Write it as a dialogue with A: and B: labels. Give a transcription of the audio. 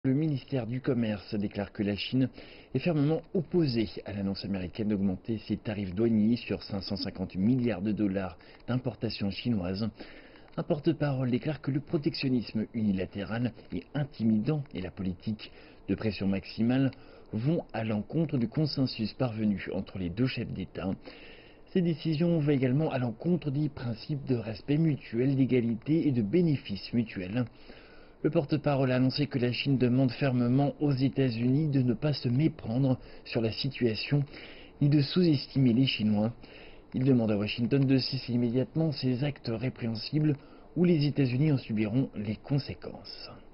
A: Le ministère du Commerce déclare que la Chine est fermement opposée à l'annonce américaine d'augmenter ses tarifs douaniers sur 550 milliards de dollars d'importations chinoises. Un porte-parole déclare que le protectionnisme unilatéral et intimidant et la politique de pression maximale vont à l'encontre du consensus parvenu entre les deux chefs d'État. Ces décisions vont également à l'encontre des principes de respect mutuel, d'égalité et de bénéfices mutuels. Le porte-parole a annoncé que la Chine demande fermement aux États-Unis de ne pas se méprendre sur la situation ni de sous-estimer les Chinois. Il demande à Washington de cesser immédiatement ces actes répréhensibles ou les États-Unis en subiront les conséquences.